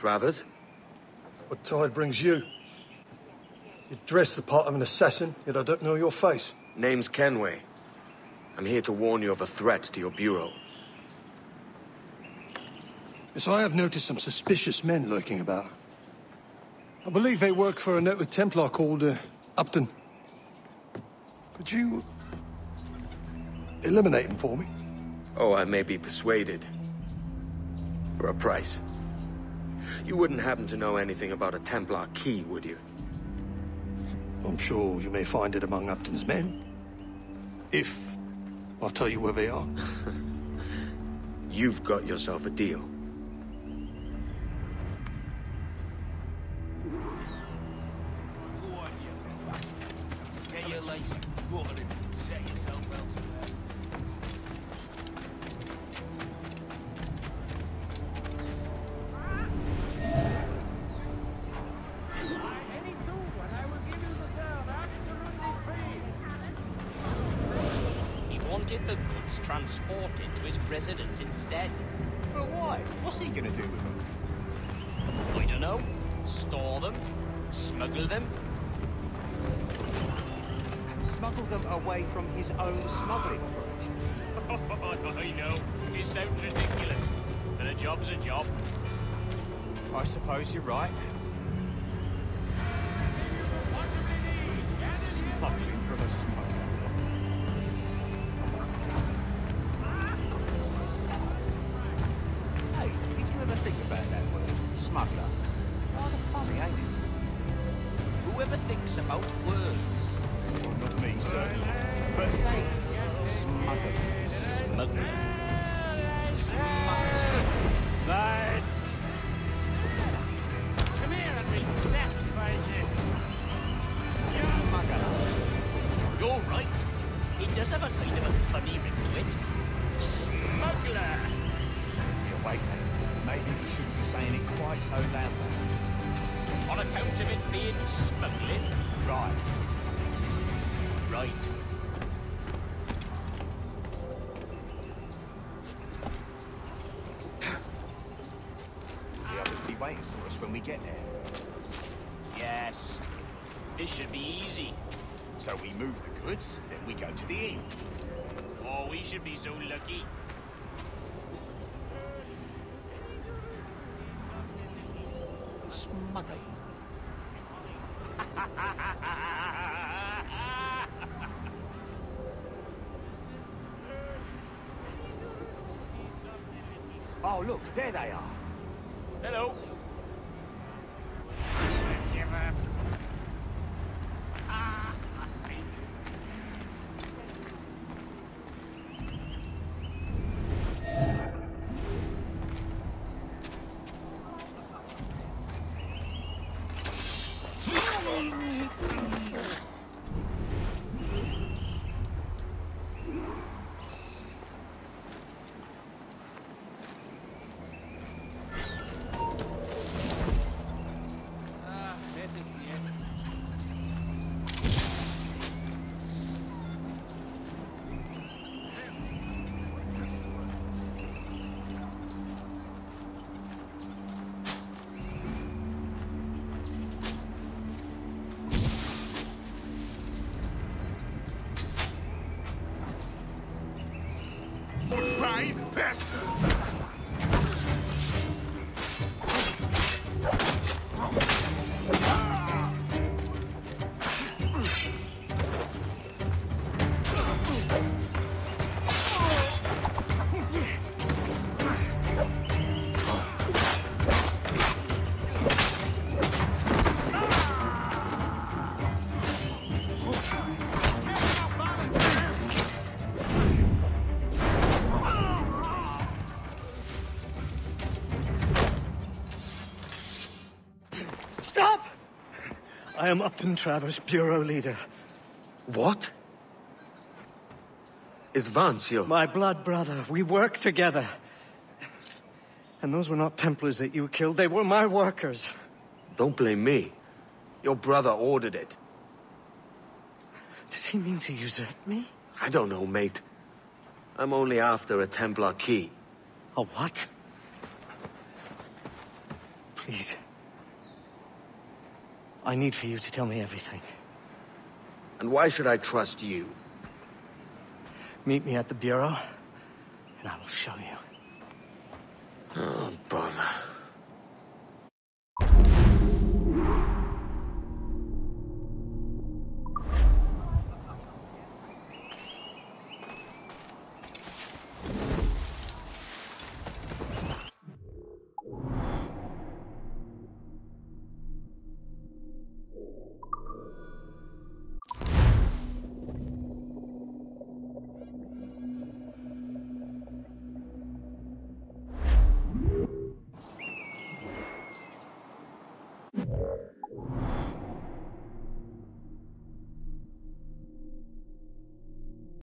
Travers? What tide brings you? You dress the part of an assassin, yet I don't know your face. Name's Kenway. I'm here to warn you of a threat to your bureau. Yes, I have noticed some suspicious men lurking about. I believe they work for a noted Templar called, Upton. Could you eliminate him for me? Oh, I may be persuaded. For a price. You wouldn't happen to know anything about a Templar key, would you? I'm sure you may find it among Upton's men. If I'll tell you where they are. You've got yourself a deal. Get your legs watered and set yourself well. The goods transported to his residence instead. But why? What's he gonna do with them? I don't know. Store them? Smuggle them? And smuggle them away from his own smuggling operation. I know. It sounds ridiculous. But a job's a job. I suppose you're right. Smuggling from a smuggler. Think about that word, smuggler. Rather funny, ain't it? Whoever thinks about words. Well, not me, certainly. But say it. Smuggler. Smuggler. Lad! Come here and be satisfied you. Smuggler. You're right. It does have a kind of a funny ring to it. Smuggler. Yeah, wait, mate. Maybe we shouldn't be saying it quite so loudly. On account of it being smuggling? Right. Right. The others be waiting for us when we get there. Yes. This should be easy. So we move the goods, then we go to the inn. Oh, we should be so lucky. Smuggling. Oh, look, there they are. Hello. I am Upton Travers, Bureau Leader. What? Is Vance your... My blood brother. We work together. And those were not Templars that you killed. They were my workers. Don't blame me. Your brother ordered it. Does he mean to usurp me? I don't know, mate. I'm only after a Templar key. A what? Please. I need for you to tell me everything. And why should I trust you? Meet me at the Bureau, and I will show you.